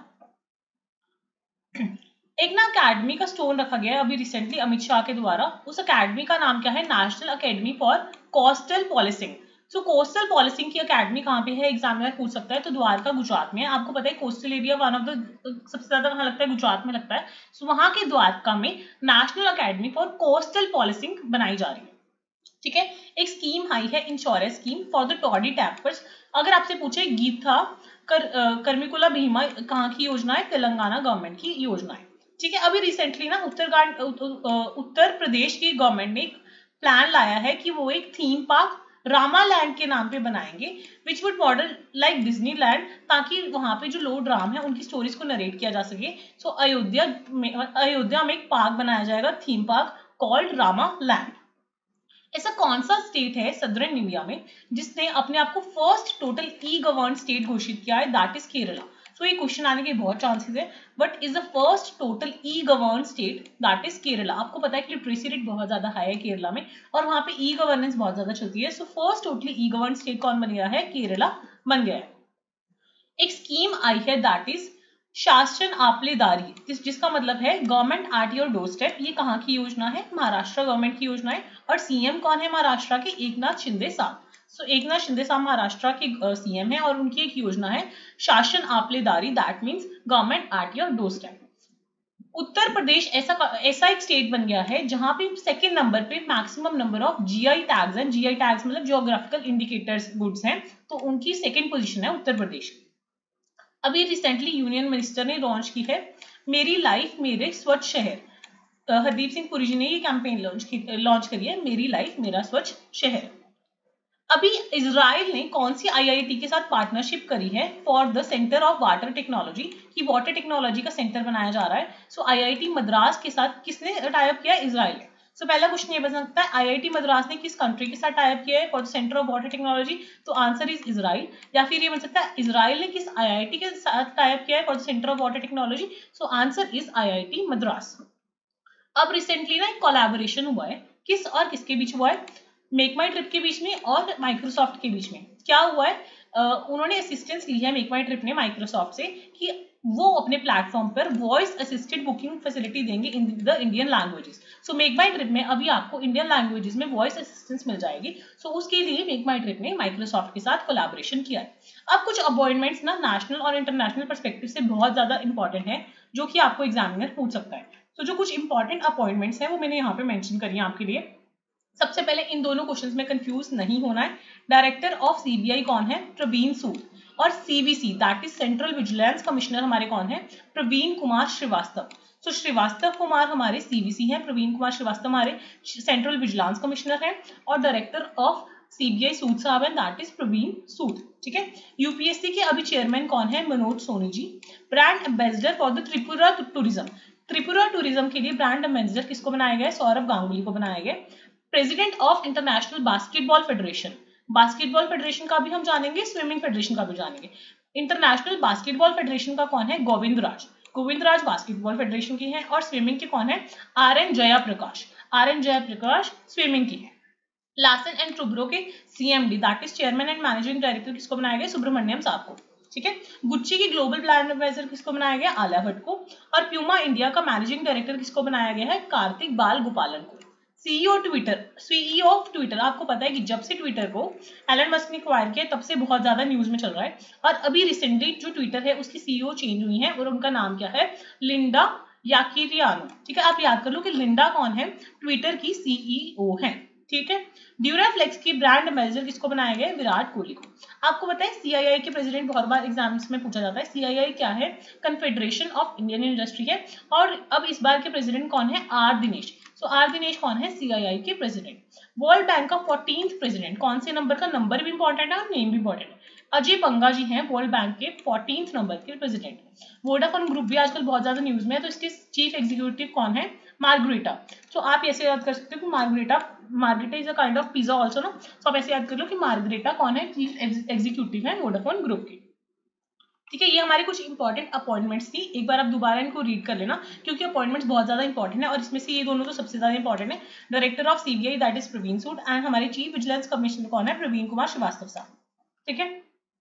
एक ना अकेडमी का स्टोन रखा गया है अभी रिसेंटली अमित शाह के द्वारा, उस अकेडमी का नाम क्या है, national academy for coastal policing. So coastal policing की अकेडमी कहाँ पे है, एग्जामिनर पूछ सकता है, तो द्वारका गुजरात में है। आपको पता है coastal area one of the सबसे ज्यादा कहाँ लगता है, गुजरात में लगता है। सो so, वहां के द्वारका में national academy for coastal policing बनाई जा रही है। ठीक है, एक स्कीम आई है insurance scheme for the toddy tappers. अगर आपसे पूछे गीता कर, कर्मिकुला भीमा कहाँ की योजना है, तेलंगाना गवर्नमेंट की योजना है। ठीक है, अभी रिसेंटली ना उत्तराखंड उत्तर प्रदेश की गवर्नमेंट ने एक प्लान लाया है कि वो एक थीम पार्क रामालैंड के नाम पे बनाएंगे, which would model like Disneyland, ताकि वहां पे जो लॉर्ड राम है उनकी स्टोरीज को नरेट किया जा सके। सो so, अयोध्या में अयोध्या में एक पार्क बनाया जाएगा, थीम पार्क कॉल्ड रामालैंड। ऐसा कौन सा स्टेट है सदर्न इंडिया में जिसने अपने आप को first total e govern state घोषित किया है, दैट इज केरला। सो ये क्वेश्चन आने के बहुत चांसेस है, but is the first total e govern state, that is Kerala. आपको पता है कि लिटरेसी रेट बहुत ज्यादा हाई है केरला में, और वहां पे ई गवर्नेंस बहुत ज्यादा चलती है। So first totally e govern state कौन बन गया है, केरला बन गया है। एक स्कीम आई है दैट इज शासन आपलेदारी, जिस जिसका मतलब है government at your doorstep. ये कहाँ की योजना है, महाराष्ट्र गवर्नमेंट की योजना है, और सीएम कौन है महाराष्ट्र के, एकनाथ शिंदे साहब। सो एकनाथ शिंदे साहब महाराष्ट्र के सीएम है, और उनकी एक योजना है Shasan Aapledari, that means government at your doorstep. Uttar Pradesh ऐसा ऐसा एक स्टेट बन गया है जहां पे सेकंड नंबर पे maximum number of GI tags हैं। जीआई टैग्स मतलब जियोग्राफिकल इंडिकेटर्स गुड्स हैं, तो उनकी सेकंड पोजीशन है उत्तर प्रदेश। अभी रिसेंटली यूनियन मिनिस्टर ने लॉन्च की है मेरी लाइफ मेरे स्वच्छ शहर। हरदीप सिंह पुरी जी ने ये कैंपेन लॉन्च की लॉन्च करी है, मेरी लाइफ मेरा स्वच्छ शहर। अभी इजराइल ने कौन सी आईआईटी के साथ पार्टनरशिप करी है for the centre of water technology, की वाटर टेक्नोलॉजी का सेंटर बनाया जा रहा है। सो so, आईआईटी मद्रास के साथ किसने टाई अप किया है, इजराइल ने। सो so, पहला क्वेश्चन ये बन सकता है आईआईटी मद्रास ने किस कंट्री के साथ टाई अप किया है for the centre of water technology, तो आंसर इज इजराइल। या फिर ये बन सकता है इजराइल ने किस आईआईटी के साथ टाई अप किया है for the centre of water technology, so answer is IIT Madras. अब रिसेंटली ना एक कोलैबोरेशन हुआ है, किस और किसके बीच हुआ है, मेक माई ट्रिप के बीच में और माइक्रोसॉफ्ट के बीच में। क्या हुआ है, उन्होंने असिस्टेंस ली है मेक माई ट्रिप ने माइक्रोसॉफ्ट से कि वो अपने प्लेटफॉर्म पर वॉइस असिस्टेड बुकिंग फैसिलिटी देंगे in the Indian languages. So MakeMyTrip में अभी आपको इंडियन लैंग्वेजेस में वॉइस असिस्टेंस मिल जाएगी। सो so, उसके लिए मेक माई ट्रिप ने माइक्रोसॉफ्ट के साथ कोलैबोरेशन किया है। अब कुछ अपॉइंटमेंट्स ना नेशनल और इंटरनेशनल पर्सपेक्टिव से बहुत ज्यादा इंपॉर्टेंट है जो कि आपको एग्जामिनर पूछ सकता है। तो so, जो कुछ इंपॉर्टेंट अपॉइंटमेंट्स हैं वो मैंने यहाँ पे मेंशन करी है आपके लिए। सबसे पहले इन दोनों क्वेश्चंस में कंफ्यूज नहीं होना है। डायरेक्टर ऑफ सीबीआई कौन है? प्रवीण सूद। और CVC that is central vigilance commissioner हमारे कौन है? प्रवीण कुमार श्रीवास्तव। तो श्रीवास्तव कुमार हमारे सीवीसी हैं, प्रवीण कुमार श्रीवास्तव हमारे सेंट्रल विजिलेंस कमिश्नर हैं और डायरेक्टर ऑफ सीबीआई सूद साहब है दैट इज प्रवीण सूद। ठीक है। यूपीएससी के अभी चेयरमैन कौन है? Manoj Soni ji. Brand ambassador for the Tripura tourism. Tripura tourism के लिए ब्रांड एम्बेसडर किसको बनाया गया? सौरभ गांगुली को बनाया गया। President of international basketball federation, basketball federation का भी हम जानेंगे, स्विमिंग फेडरेशन का भी जानेंगे। इंटरनेशनल बास्केटबॉल फेडरेशन का कौन है? गोविंद राज। गोविंद राज बास्केटबॉल फेडरेशन की है। और स्विमिंग के कौन है? R N Jayaprakash. R N Jayaprakash swimming की है। लार्सन एंड टुब्रो के CMD that is chairman and managing director किसको बनाया गया? सुब्रमण्यम साहब को। ठीक है। गुच्ची की ग्लोबल ब्रांड एडवाइजर किसको बनाया गया? आलिया भट्ट को। और प्यूमा इंडिया का मैनेजिंग डायरेक्टर किसको बनाया गया है? कार्तिक बाल गोपालन को। CEO Twitter, CEO of Twitter, आपको पता है कि जब से ट्विटर को एलन मस्क ने एक्वायर किया तब से बहुत ज्यादा न्यूज में चल रहा है। और अभी रिसेंटली जो ट्विटर है उसकी सीईओ चेंज हुई है और उनका नाम क्या है? लिंडा याकिरियानो। ठीक है। आप याद कर लो कि लिंडा कौन है? ट्विटर की सीईओ है। ठीक है। ड्यूराफ्लेक्स की ब्रांड एम्बेसडर किसको बनाया गया? विराट कोहली को। आपको पता है सीआईआई के प्रेसिडेंट बहुत बार एग्जाम्स में पूछा जाता है। सीआईआई क्या है? कन्फेडरेशन ऑफ इंडियन इंडस्ट्री है। और अब इस बार के प्रेसिडेंट कौन है? R Dinesh. So R Dinesh कौन है? सीआईआई के प्रेसिडेंट। वर्ल्ड बैंक का फोर्टीन्थ प्रेसिडेंट, कौन से नंबर का? नंबर भी इंपॉर्टेंट है और नेम भी इंपॉर्टेंट है। अजय पंगा जी हैं वर्ल्ड बैंक के फोर्टीन्थ नंबर के प्रेसिडेंट। वोडाफोन ग्रुप भी आजकल बहुत ज्यादा न्यूज में है, तो इसके चीफ एग्जीक्यूटिव कौन है? मार्गरेटा। तो आप ऐसे याद कर सकते हो कि Margherita, Margherita is a kind of pizza also ना। तो आप ऐसे याद कर लो कि मार्गरेटा कौन है? चीफ एग्जीक्यूटिव है वोडाफोन ग्रुप की। ठीक है। ये हमारे कुछ इंपॉर्टेंट अपॉइंटमेंट्स थी। एक बार आप दोबारा इनको रीड कर लेना क्योंकि अपॉइंटमेंट्स बहुत ज्यादा इंपॉर्टेंट है और इसमें से ये दोनों तो सबसे ज्यादा इंपॉर्टेंट है। Director of CBI that is Praveen Sood and हमारे चीफ विजिलेंस कमिश्नर कौन है? प्रवीण कुमार श्रीवास्तव साहब। ठीक है।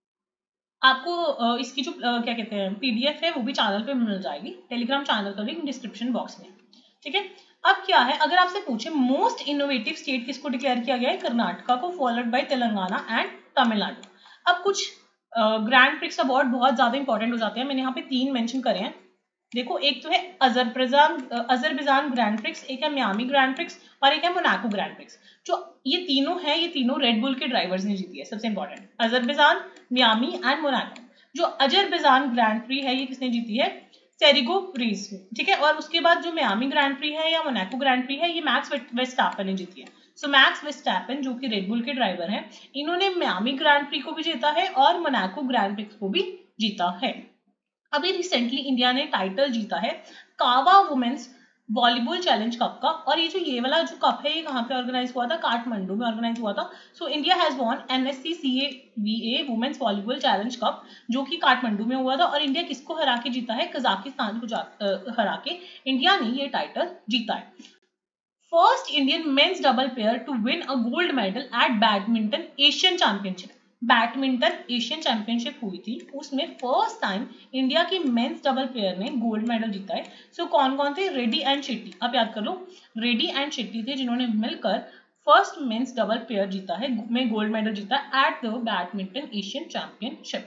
आपको इसकी जो क्या कहते हैं पीडीएफ है वो भी चैनल पे मिल जाएगी, टेलीग्राम चैनल का लिंक डिस्क्रिप्शन बॉक्स में। ठीक है। अब क्या है, अगर आपसे पूछे मोस्ट इनोवेटिव स्टेट किसको डिक्लेयर किया गया है? कर्नाटका को, followed by Telangana and Tamil Nadu. अब कुछ ग्रैंड प्रिक्स अवार्ड बहुत ज्यादा इंपॉर्टेंट हो जाते हैं। मैंने यहाँ पे तीन मेंशन करे हैं। देखो, एक तो है अजरबैजान अजरबैजान ग्रैंड प्रिक्स, एक है मियामी ग्रैंड प्रिक्स और एक है मोनाको ग्रैंड प्रिक्स। जो ये तीनों है, ये तीनों रेड बुल के ड्राइवर्स ने जीती है। सबसे important Azerbaijan, Miami and Monaco. जो अजरबैजान ग्रैंड प्री है ये किसने जीती है? सेरिगो प्रीज। ठीक है। और उसके बाद जो मियामी ग्रैंड प्री है या मोनाको ग्रैंड प्री है ये मैक्स वेस्टैपन ने जीती है। सो मैक्स वेस्टैपन जो कि रेड बुल के ड्राइवर हैं, इन्होंने मियामी ग्रैंड प्री को भी जीता है और मोनाको ग्रैंड प्रिक्स को भी जीता है। अभी रिसेंटली इंडिया ने टाइटल जीता है कावा वुमेन्स वॉलीबॉल चैलेंज कप का। और ये जो ये वाला जो कप है ये कहाँ पे ऑर्गेनाइज हुआ था? काठमांडू में ऑर्गेनाइज हुआ था। So India has won NSCCA women's volleyball challenge cup जो कि काठमांडू में हुआ था। और इंडिया किसको हरा के जीता है? कजाकिस्तान को हरा के इंडिया ने ये टाइटल जीता है। First Indian men's double pair to win a gold medal at badminton Asian championship. Badminton Asian championship हुई थी, उसमें फर्स्ट टाइम इंडिया की मेंस डबल पेयर ने गोल्ड मेडल जीता है। सो so, कौन कौन थे? रेड्डी एंड शेट्टी। आप याद कर लो, रेड्डी एंड शेट्टी थे जिन्होंने मिलकर फर्स्ट मेंस डबल पेयर जीता है, में गोल्ड मेडल जीता at the badminton Asian championship.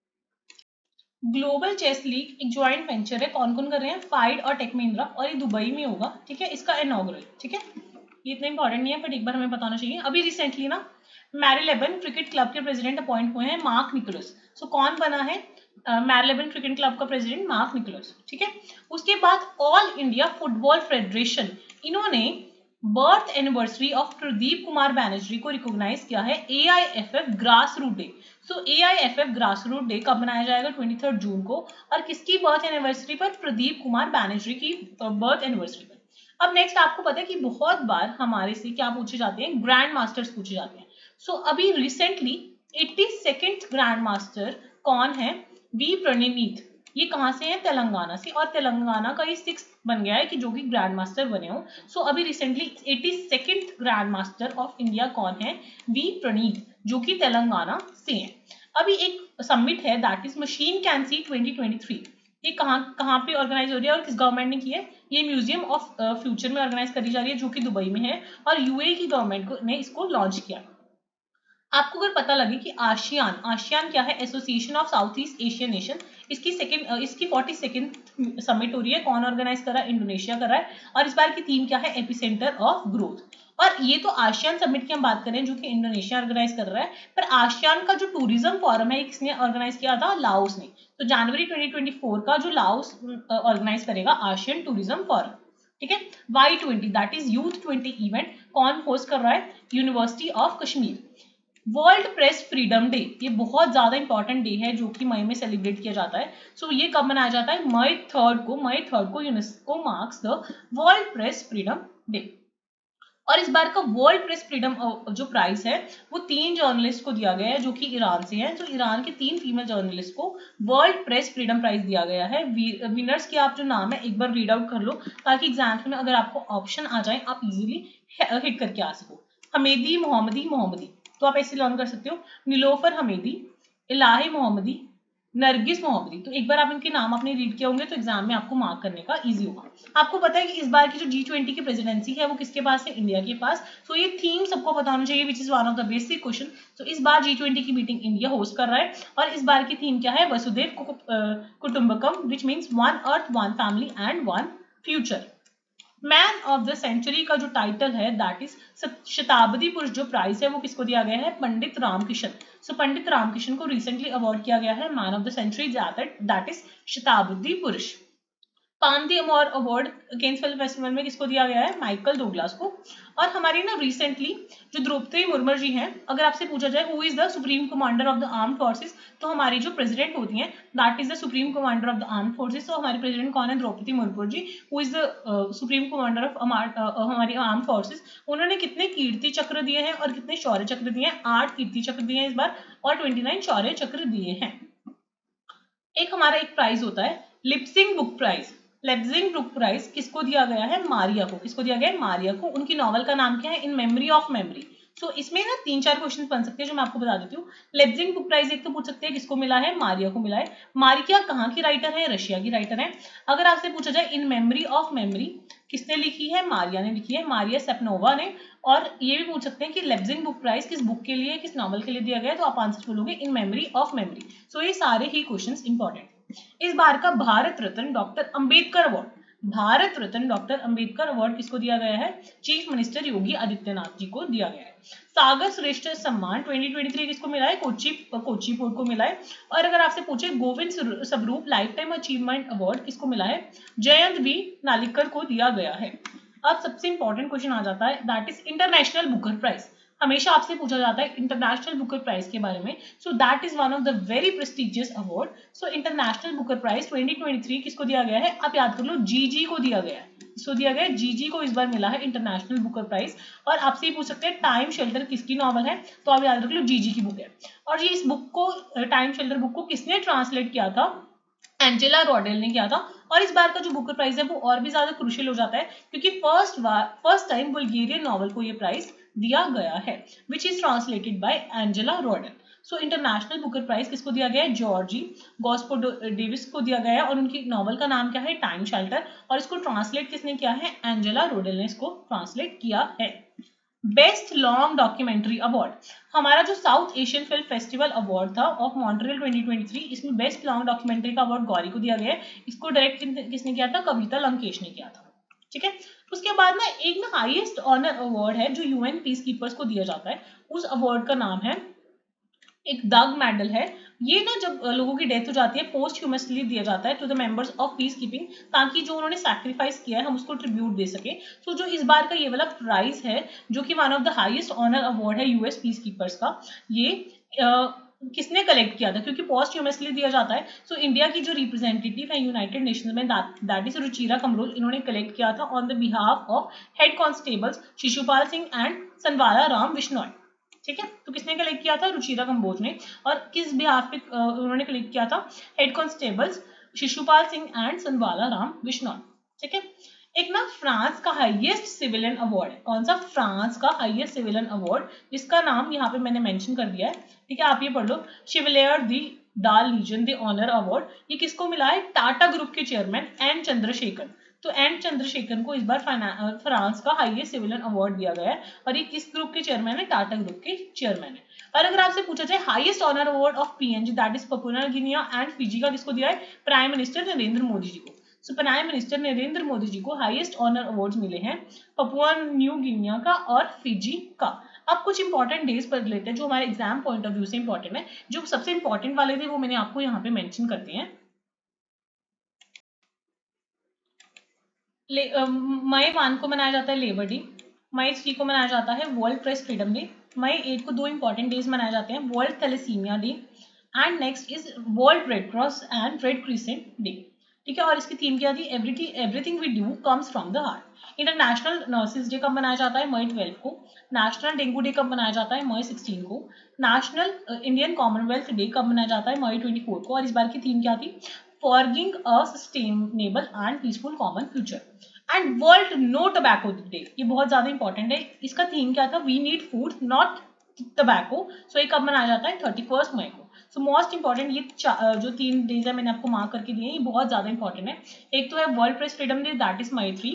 Global chess league एक ज्वाइंट वेंचर है। कौन कौन कर रहे हैं? फाइड और टेक महिंद्रा, और ये दुबई में होगा। ठीक है। इसका इनॉग्रल। ठीक है। ये इतना इंपॉर्टेंट नहीं है बट एक बार हमें बताना चाहिए। अभी रिसेंटली ना मैरीलेबन क्रिकेट क्लब के प्रेसिडेंट अपॉइंट हुए हैं मार्क निकोलस। सो कौन बना है मैरीलेबन क्रिकेट क्लब का प्रेसिडेंट? Mark Nicholas. ठीक है। उसके बाद ऑल इंडिया फुटबॉल फेडरेशन, इन्होंने birth anniversary of Pradeep Kumar Banerjee को रिकॉग्नाइज किया है A I F F grass root day. So A I F F grass root day कब मनाया जाएगा? तेईस जून को। और किसकी बर्थ एनिवर्सरी पर? प्रदीप कुमार बैनर्जी की बर्थ एनिवर्सरी पर। अब नेक्स्ट आपको पता है कि बहुत बार हमारे से क्या पूछे जाते हैं? ग्रैंड मास्टर्स पूछे जाते हैं। सो so, अभी recently eighty second grandmaster कौन है? वी प्रणीत। ये कहाँ से है? तेलंगाना से। और तेलंगाना का ये सिक्स बन गया है कि जो कि ग्रैंड मास्टर बने हो। सो so, अभी recently eighty second grandmaster of India कौन है? वी प्रणीत, जो कि तेलंगाना से है। अभी एक समिट है that is machine can see twenty twenty three, ये कहाँ कहाँ पे ऑर्गेनाइज हो रही है और किस गवर्नमेंट ने की है? ये म्यूजियम ऑफ फ्यूचर में ऑर्गेनाइज करी जा रही है जो कि दुबई में है और यूएई की गवर्नमेंट को ने इसको लॉन्च किया। आपको अगर पता लगे कि आशियान, आशियान क्या है? Association of south east Asian nation, इसकी सेकंड इसकी फोर्टी सेकंड समिट हो रही है। कौन ऑर्गेनाइज कर रहा है? इंडोनेशिया कर रहा है। और इस बार की थीम क्या है? Epicentre of growth. और ये तो आशियान समिट की हम बात करें जो कि इंडोनेशिया ऑर्गेनाइज कर रहा है, पर आशियान का जो टूरिज्म फोरम है किसने ऑर्गेनाइज किया था? लाओस ने। तो जनवरी ट्वेंटी ट्वेंटी फोर का जो लाओस ऑर्गेनाइज करेगा आशियन टूरिज्म फोरम, ठीक है। Y twenty that is youth twenty event, कौन होस्ट कर रहा है? University of Kashmir. World press freedom day, ये बहुत ज्यादा इंपॉर्टेंट डे है जो कि मई में सेलिब्रेट किया जाता है। सो so, ये कब मनाया जाता है? मई थर्ड को। मई थर्ड को UNESCO marks the world press freedom day. और इस बार का वर्ल्ड प्रेस फ्रीडम जो प्राइज है वो तीन जर्नलिस्ट को दिया गया है जो कि ईरान से हैं। तो ईरान के तीन फीमेल जर्नलिस्ट को वर्ल्ड प्रेस फ्रीडम प्राइज दिया गया है। विनर्स के आप जो नाम है एक बार रीड आउट कर लो ताकि एग्जाम्स में अगर आपको ऑप्शन आ जाए आप इजीली हिट करके आ सको। हमेदी मोहम्मदी मोहम्मदी, तो आप ऐसे लर्न कर सकते हो। नीलोफर हमेदी, इलाही मोहम्मदी, नरगिस मोहम्मदी। तो एक बार आप इनके नाम अपने रीड किए होंगे तो एग्जाम में आपको मार्क करने का इजी होगा। आपको पता है कि इस बार की जो जी ट्वेंटी की प्रेसिडेंसी है वो किसके पास है? इंडिया के पास। सो ये थीम सबको पता होना चाहिए which is one of the basic question. तो इस बार जी ट्वेंटी की मीटिंग इंडिया होस्ट कर रहा है और इस बार की थीम क्या है? Vasudhaiva Kutumbakam, which means one earth one family and one future. Man of the century का जो टाइटल है दैट इज शताब्दी पुरुष जो प्राइज है वो किसको दिया गया है? पंडित रामकिशन। सो पंडित रामकिशन को रिसेंटली अवार्ड किया गया है man of the century that is शताब्दी पुरुष। पांदी अवार्ड केन्स फिल्म फेस्टिवल में किसको दिया गया है? माइकल डुगलास को। और हमारी ना रिसेंटली जो द्रौपदी मुर्मू जी हैं, अगर आपसे पूछा जाए who is the supreme commander of the armed forces, तो हमारी जो प्रेसिडेंट होती हैं that is the supreme commander of the armed forces. तो हमारी प्रेसिडेंट कौन है? Draupadi Murmu ji, who is the supreme commander of हमारी आर्म्ड फोर्सेस। उन्होंने कितने कीर्ति चक्र दिए हैं और कितने शौर्य चक्र दिए हैं? आठ कीर्ति चक्र दिए हैं इस बार और ट्वेंटी नाइन शौर्य चक्र दिए हैं। एक हमारा एक प्राइज होता है Leipzig book prize. Leipzig book prize किसको दिया गया है? मारिया को। किसको दिया गया है? मारिया को। उनकी नॉवल का नाम क्या है? In memory of memory. So इसमें ना तीन चार क्वेश्चन बन सकते हैं जो मैं आपको बता देती हूँ। लेप्जिंग बुक प्राइज एक तो पूछ सकते हैं किसको मिला है? मारिया को मिला है। मारिया कहाँ की राइटर है? रशिया की राइटर है। अगर आपसे पूछा जाए इन मेमोरी ऑफ मेमोरी किसने लिखी है? मारिया ने लिखी है, मारिया सेपनोवा ने। और ये भी पूछ सकते हैं कि लेप्जिंग बुक प्राइज किस बुक के लिए, किस नॉवल के लिए दिया गया है? तो आप आंसर बोलोगे in memory of memory. So ये सारे ही क्वेश्चन इंपॉर्टेंट। इस बार का Bharat Ratna doctor Ambedkar award, Bharat Ratna doctor Ambedkar award किसको दिया गया है? चीफ मिनिस्टर योगी आदित्यनाथ जी को दिया गया है। सागर श्रेष्ठ सम्मान ट्वेंटी ट्वेंटी थ्री किसको मिला है? कोची कोची पोर्ट को मिला है। और अगर आपसे पूछे Govind Swarup life time achievement award किसको मिला है? जयंत बी नालिकर को दिया गया है। अब सबसे इंपॉर्टेंट क्वेश्चन आ जाता है that is international Booker prize. हमेशा आपसे पूछा जाता है इंटरनेशनल बुकर प्राइज के बारे में। So that is one of the very prestigious award. So international Booker prize twenty twenty three किसको दिया गया है? आप याद कर लो, जीजी को दिया गया है। इसको दिया गया है जीजी को इस बार मिला है इंटरनेशनल बुकर प्राइज। और आपसे ये पूछ सकते हैं टाइम शेल्टर किसकी नॉवल है? तो आप याद रख लो जीजी की बुक है। और ये इस बुक को, टाइम शेल्टर बुक को किसने ट्रांसलेट किया था? एंजेला रॉडेल ने किया था। और इस बार का जो बुकर प्राइज है वो और भी ज्यादा क्रूशियल हो जाता है क्योंकि फर्स्ट बार फर्स्ट टाइम बुल्गारियन नॉवल को ये प्राइज दिया गया है which is translated by Angela Rodel. So international Booker prize किसको दिया गया है? जॉर्जी गॉस्पो डेविस को दिया गया है और उनकी नॉवल का नाम क्या है? Time shelter. और इसको ट्रांसलेट किसने किया है? एंजेला रॉडेल ने इसको ट्रांसलेट किया है। बेस्ट लॉन्ग डॉक्यूमेंट्री अवार्ड, हमारा जो south Asian film festival award था of Montreal twenty twenty three, इसमें बेस्ट लॉन्ग डॉक्यूमेंट्री का अवार्ड गौरी को दिया गया है। इसको डायरेक्ट किसने किया था? कविता लंकेश ने किया था। ठीक है। उसके बाद ना एक ना हाईएस्ट ऑनर अवार्ड है जो यूएन पीस कीपर्स को दिया जाता है। उस अवार्ड का नाम है, एक दाग मेडल है। ये ना जब लोगों की डेथ हो जाती है पोस्ट ह्यूमसली दिया जाता है to the members of peacekeeping, ताकि जो उन्होंने सैक्रिफाइस किया है हम उसको ट्रिब्यूट दे सके। सो so, जो इस बार का ये वाला प्राइज है जो कि one of the highest honour award है यूएस पीस कीपर्स का, ये uh, किसने कलेक्ट किया था? क्योंकि पोस्ट ह्यूमसली दिया जाता है। सो so, इंडिया की जो रिप्रेजेंटेटिव है यूनाइटेड नेशंस में दैट इज रुचिरा कमरोल, इन्होंने कलेक्ट किया था on the behalf of head constables Shishupal Singh and Sanwala Ram Bishnoi. ठीक है। तो किसने कलेक्ट किया था? रुचिरा कंबोज ने। और किस बिहाफ पे उन्होंने कलेक्ट किया था? Head constables Shishupal Singh and Sanwala Ram Bishnoi. ठीक है। एक ना फ्रांस का हाईएस्ट सिविलियन अवार्ड है, कौन सा? फ्रांस का हाईएस्ट सिविलियन अवार्ड, जिसका नाम यहाँ पे मैंने मेंशन कर दिया है, ठीक है, आप ये पढ़ लो, शिवलियर दी डाल लीजन द ऑनर अवार्ड। ये किसको मिला है? टाटा ग्रुप के चेयरमैन एन चंद्रशेखर। तो एन चंद्रशेखर को इस बार फ्रांस का हाईएस्ट सिविलियन अवार्ड दिया गया है, और ये किस ग्रुप के चेयरमैन है? टाटा ग्रुप के चेयरमैन है। और अगर आपसे पूछा जाए highest honour award of PNG that is Papua New Guinea and Fiji का किसको दिया है? प्राइम मिनिस्टर नरेंद्र मोदी जी को। So prime minister Narendra Modi ji को हाईएस्ट ऑनर अवार्ड्स मिले हैं पपुआ न्यू गिनिया का और फिजी का। अब कुछ इंपॉर्टेंट डेज पढ़ लेते हैं जो हमारे एग्जाम पॉइंट ऑफ व्यू से इंपॉर्टेंट है। जो सबसे इंपॉर्टेंट वाले थे वो मैंने आपको यहाँ पे मेंशन करते हैं। मई वन को मनाया जाता है लेबर डे, मई थ्री को मनाया जाता है world press freedom day, May eight को दो इंपॉर्टेंट डेज मनाए जाते हैं, world thalassemia day and next is world red cross and red crescent day, ठीक है। और इसकी थीम क्या थी? Everything everything we do comes from the heart. International nurses day कब मनाया जाता है? मई ट्वेल्व को। नेशनल डेंगू डे कब मनाया जाता है? मई सिक्सटीन को। नेशनल इंडियन कॉमनवेल्थ डे कब मनाया जाता है? मई ट्वेंटी फोर को। और इस बार की थीम क्या थी? Forging a sustainable and peaceful common future. And world no tobacco day, ये बहुत ज्यादा इंपॉर्टेंट है। इसका थीम क्या था? We need food not tobacco. So ये कब मनाया जाता है? थर्टी फर्स्ट मई को। सो मोस्ट इंपॉर्टेंट ये जो तीन डेज है मैंने आपको मार्क करके दिए, ये बहुत ज्यादा इंपॉर्टेंट है। एक तो है world press freedom day that is May three,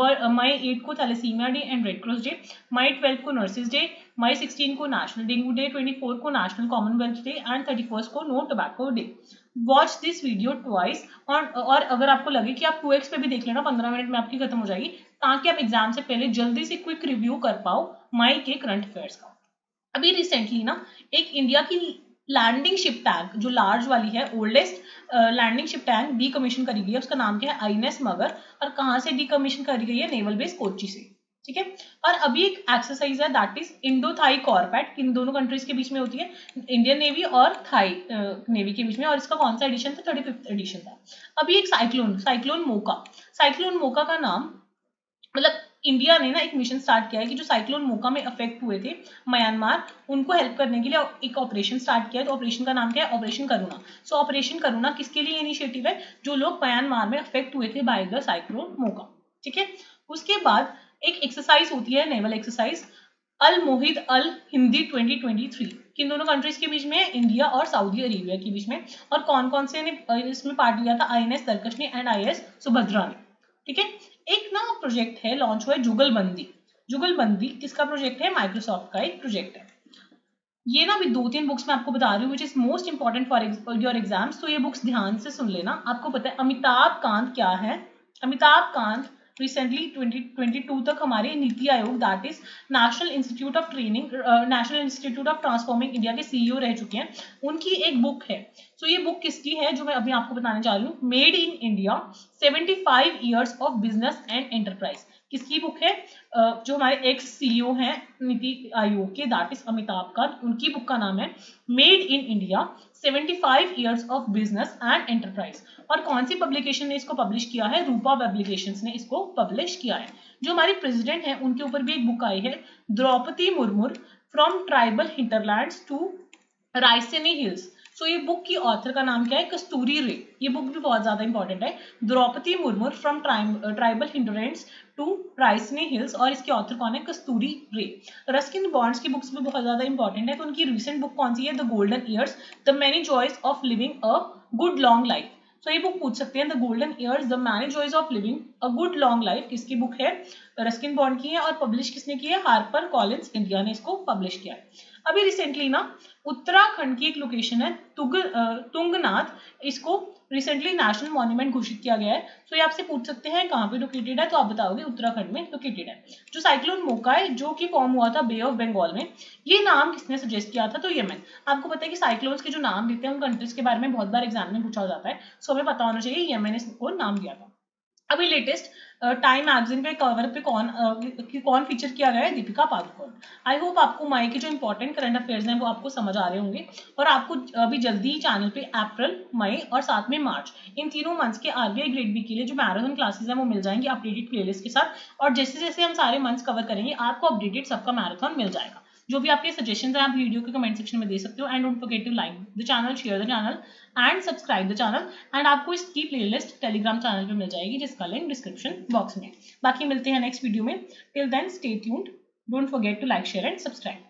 May eight को thalassemia day and red cross day, May twelve को नर्सेज डे, मई सिक्सटीन को national dengue day, twenty four को national commonwealth day and thirty first को no tobacco day. Watch this video twice. और, और अगर आपको लगे कि आप टू एक्स पे भी देख लेना, पंद्रह मिनट में आपकी खत्म हो जाएगी, ताकि आप एग्जाम से पहले जल्दी से क्विक रिव्यू कर पाओ मई के करंट अफेयर्स का। अभी रिसेंटली ना एक इंडिया की लैंडिंग शिप टैंक जो लार्ज वाली है, oldest landing ship tank decommission करी गई है, उसका नाम क्या है? आईएनएस मगर। और कहाँ से डीकमीशन करी गई है? नेवल बेस कोच्चि से, ठीक है। और अभी एक एक्सरसाइज है that is Indo Thai corpat, किन दोनों कंट्रीज के बीच में होती है? इंडियन नेवी और थाई नेवी के बीच में। और इसका कौन सा एडिशन था? थर्टी फिफ्थ एडिशन था। अभी एक cyclone cyclone Mocha cyclone Mocha का नाम, मतलब इंडिया ने ना एक मिशन स्टार्ट किया है कि जो साइक्लोन मोका में अफेक्ट हुए थे म्यांमार, उनको हेल्प करने के लिए एक ऑपरेशन स्टार्ट किया है। तो ऑपरेशन का नाम क्या है? ऑपरेशन करुणा। सो ऑपरेशन करुणा किसके लिए इनिशिएटिव है? जो लोग म्यांमार में अफेक्ट हुए थे बाय द साइक्लोन मोका, ठीक है। उसके बाद एक एक्सरसाइज होती है, naval exercise Al Mohed Al Hindi twenty twenty three. किन दोनों कंट्रीज के बीच में? इंडिया और सऊदी अरेबिया के बीच में। और कौन कौन से ने इसमें पार्ट लिया था? आईएनएस तरकश ने एंड आईएएस सुभद्रा ने, ठीक है। एक ना प्रोजेक्ट है लॉन्च हुआ है जुगलबंदी। जुगलबंदी किसका प्रोजेक्ट है? माइक्रोसॉफ्ट का एक प्रोजेक्ट है। ये ना अभी दो तीन बुक्स मैं आपको बता रही हूँ which is most important for your exams, तो ये बुक्स ध्यान से सुन लेना। आपको पता है अमिताभ कांत क्या है? Amitabh Kant recently twenty twenty two तक हमारे NITI Aayog that is national institute of training national institute of transforming India के सीईओ रह चुके हैं। उनकी एक बुक है, सो so ये बुक किसकी है जो मैं अभी आपको बताने जा रही हूँ? Made in India seventy five years of business and enterprise. किसकी बुक है? जो हमारे एक्स सीईओ हैं नीति आयोग के दैट इज अमिताभ कांत, उनकी बुक का नाम है made in India seventy five years of business and enterprise. और कौन सी पब्लिकेशन ने इसको पब्लिश किया है? रूपा पब्लिकेशंस ने इसको पब्लिश किया है। जो हमारी प्रेसिडेंट है उनके ऊपर भी एक बुक आई है, Draupadi Murmu from tribal hinterlands to Raisina hills. So ये बुक की ऑथर का नाम क्या है? कस्तूरी रे। ये बुक भी बहुत ज्यादा इंपॉर्टेंट है, Draupadi Murmu from tribal hinterlands to Raisina hills. और इसके ऑथर कौन है? कस्तूरी रे। रस्किन बॉन्ड्स की बुक्स भी बहुत ज्यादा इंपॉर्टेंट है, तो उनकी रिसेंट बुक कौन सी है? The golden years the many joys of living a good long life. So ये बुक पूछ सकते हैं, the golden years the many joys of living a good long life किसकी बुक है? रस्किन बॉन्ड की है। और पब्लिश किसने की है? हार्पर कॉलिंस इंडिया ने इसको पब्लिश किया है। अभी रिसेंटली ना उत्तराखंड की एक लोकेशन है तुंग तुंगनाथ, इसको रिसेंटली नेशनल मॉन्यूमेंट घोषित किया गया है। सो ये आपसे पूछ सकते हैं कहाँ पे लोकेटेड है, तो आप बताओगे उत्तराखंड में लोकेटेड है। जो साइक्लोन मोका है जो कि फॉर्म हुआ था बे ऑफ बंगाल में, ये नाम किसने सजेस्ट किया था? तो यमन। आपको पता है कि साइक्लोन्स के जो नाम देते हैं उन कंट्रीज के बारे में बहुत बार एग्जाम में पूछा जाता है, सो हमें पता होना चाहिए यमन ने इसको नाम दिया था। अभी लेटेस्ट टाइम मैगजीन पे कवर पे कौन uh, कौन फीचर किया गया है? दीपिका पादुकोण। आई होप आपको मई के जो इंपॉर्टेंट करंट अफेयर्स हैं वो आपको समझ आ रहे होंगे। और आपको अभी जल्दी ही चैनल पे अप्रैल, मई और साथ में मार्च, इन तीनों मंथ्स के आरबीआई ग्रेड बी के लिए जो मैराथन क्लासेस हैं वो मिल जाएंगी अपडेटेड प्लेलिस्ट के साथ। और जैसे जैसे हम सारे मंथ्स कवर करेंगे आपको अपडेटेड सबका मैराथन मिल जाएगा। जो भी आपके सजेशंस हैं आप वीडियो के कमेंट सेक्शन में दे सकते हो। And don't forget to like the channel, share the channel and subscribe the channel. And आपको इसकी प्लेलिस्ट टेलीग्राम चैनल पे मिल जाएगी जिसका लिंक डिस्क्रिप्शन बॉक्स में। बाकी मिलते हैं नेक्स्ट वीडियो में। Till then stay tuned, don't forget to like share and subscribe.